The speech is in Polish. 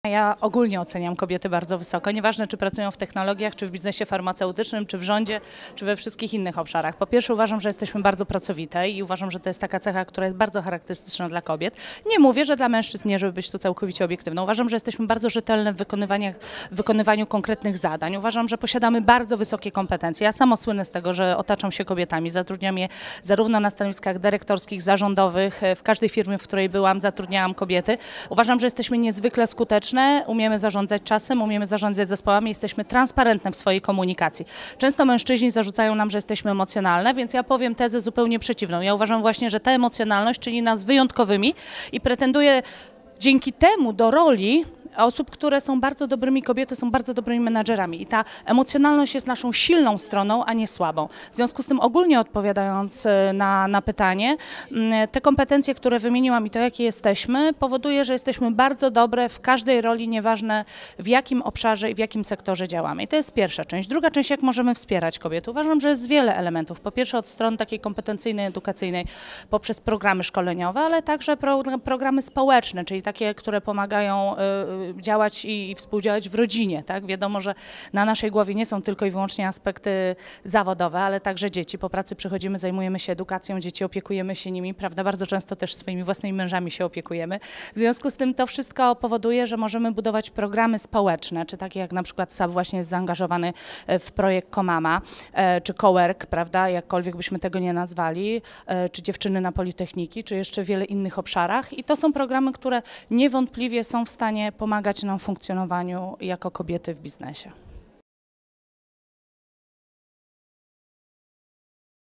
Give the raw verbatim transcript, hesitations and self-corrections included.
Ja ogólnie oceniam kobiety bardzo wysoko, nieważne czy pracują w technologiach, czy w biznesie farmaceutycznym, czy w rządzie, czy we wszystkich innych obszarach. Po pierwsze uważam, że jesteśmy bardzo pracowite i uważam, że to jest taka cecha, która jest bardzo charakterystyczna dla kobiet. Nie mówię, że dla mężczyzn nie, żeby być tu całkowicie obiektywną. Uważam, że jesteśmy bardzo rzetelne w wykonywaniu, w wykonywaniu konkretnych zadań. Uważam, że posiadamy bardzo wysokie kompetencje. Ja sama słynę z tego, że otaczam się kobietami. Zatrudniam je zarówno na stanowiskach dyrektorskich, zarządowych. W każdej firmie, w której byłam, zatrudniałam kobiety. Uważam, że jesteśmy niezwykle skuteczne. Umiemy zarządzać czasem, umiemy zarządzać zespołami, jesteśmy transparentne w swojej komunikacji. Często mężczyźni zarzucają nam, że jesteśmy emocjonalne, więc ja powiem tezę zupełnie przeciwną. Ja uważam właśnie, że ta emocjonalność czyni nas wyjątkowymi i pretenduję dzięki temu do roli osób, które są bardzo dobrymi kobiety, są bardzo dobrymi menadżerami i ta emocjonalność jest naszą silną stroną, a nie słabą. W związku z tym ogólnie odpowiadając na, na pytanie, te kompetencje, które wymieniłam i to, jakie jesteśmy, powoduje, że jesteśmy bardzo dobre w każdej roli, nieważne w jakim obszarze i w jakim sektorze działamy. I to jest pierwsza część. Druga część, jak możemy wspierać kobiety. Uważam, że jest wiele elementów. Po pierwsze od strony takiej kompetencyjnej, edukacyjnej, poprzez programy szkoleniowe, ale także pro, programy społeczne, czyli takie, które pomagają y, działać i, i współdziałać w rodzinie. Tak? Wiadomo, że na naszej głowie nie są tylko i wyłącznie aspekty zawodowe, ale także dzieci. Po pracy przychodzimy, zajmujemy się edukacją dzieci, opiekujemy się nimi, prawda? Bardzo często też swoimi własnymi mężami się opiekujemy. W związku z tym to wszystko powoduje, że możemy budować programy społeczne, czy takie jak na przykład S A P właśnie jest zaangażowany w projekt Komama, czy Cowork, prawda? Jakkolwiek byśmy tego nie nazwali, czy Dziewczyny na Politechniki, czy jeszcze wiele innych obszarach. I to są programy, które niewątpliwie są w stanie pomagać nam w funkcjonowaniu jako kobiety w biznesie.